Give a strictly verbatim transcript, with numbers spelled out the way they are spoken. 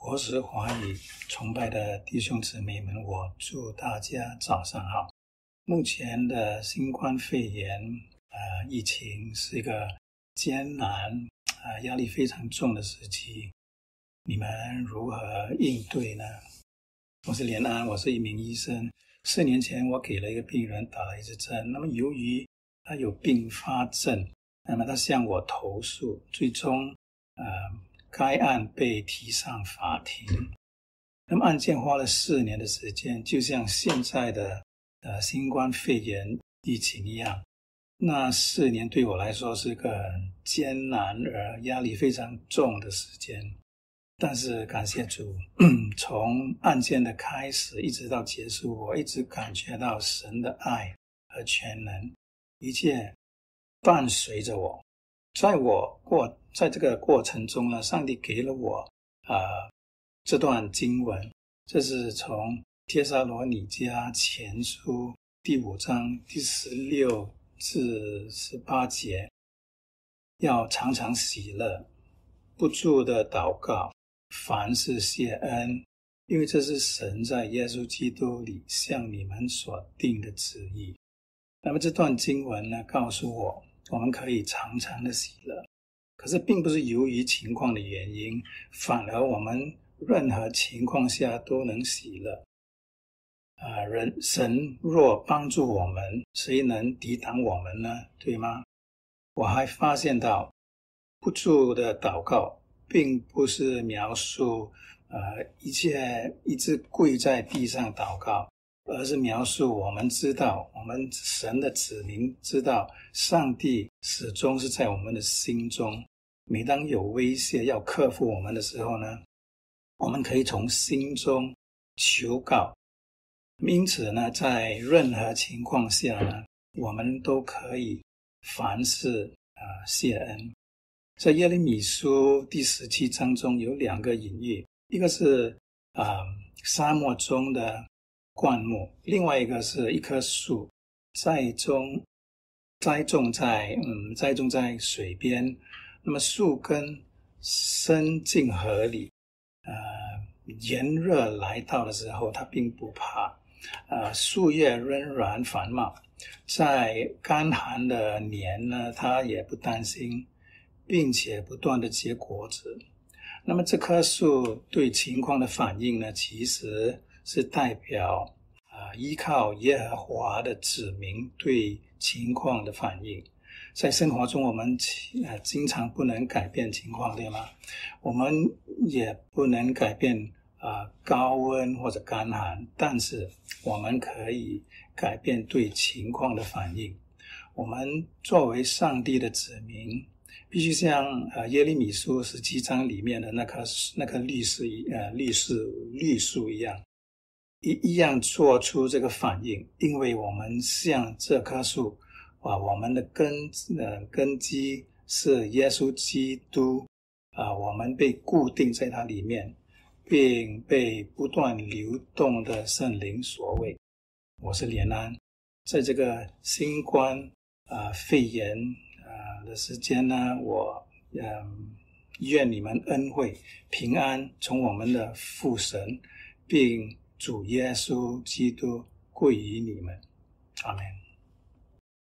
国时华语崇拜的弟兄姊妹们，我祝大家早上好。目前的新冠肺炎呃疫情是一个艰难呃压力非常重的时期，你们如何应对呢？我是连安，我是一名医生。四年前我给了一个病人打了一支针，那么由于他有并发症，那么他向我投诉，最终呃该案被提上法庭。那么案件花了四年的时间，就像现在的呃新冠肺炎疫情一样。那四年对我来说是个很艰难而压力非常重的时间。但是感谢主，从案件的开始一直到结束，我一直感觉到神的爱和全能，一切伴随着我。在我过在这个过程中呢，上帝给了我呃这段经文，这是从帖撒罗尼迦前书第五章第十六至十八节，要常常喜乐，不住的祷告，凡事谢恩，因为这是神在耶稣基督里向你们所定的旨意。那么这段经文呢，告诉我我们可以常常的喜乐，可是并不是由于情况的原因，反而我们任何情况下都能喜乐。呃，人神若帮助我们，谁能抵挡我们呢？对吗？我还发现到不住的祷告并不是描述呃一切一直跪在地上祷告，而是描述我们知道，我们神的子民知道上帝始终是在我们的心中。每当有威胁要克服我们的时候呢，我们可以从心中求告。因此呢，在任何情况下呢，我们都可以凡事呃谢恩。在耶利米书第十七章中有两个隐喻，一个是呃沙漠中的灌木，另外一个是一棵树栽种栽种在嗯栽种在水边，那么树根伸进河里，呃炎热来到的时候，它并不怕，呃树叶仍然繁茂，在干旱的年呢，它也不担心，并且不断的结果子。那么这棵树对情况的反应呢，其实是代表呃依靠耶和华的子民对情况的反应。在生活中我们呃经常不能改变情况，对吗？我们也不能改变呃高温或者干旱，但是我们可以改变对情况的反应。我们作为上帝的子民，必须像呃耶利米书十七章里面的那棵那棵绿树呃绿树绿树一样，一一样做出这个反应，因为我们像这棵树啊，我们的根呃根基是耶稣基督啊，我们被固定在它里面，并被不断流动的圣灵所为。我是连安，在这个新冠啊肺炎啊的时间呢，我嗯愿你们恩惠平安从我们的父神并主耶稣基督归于你们。阿们。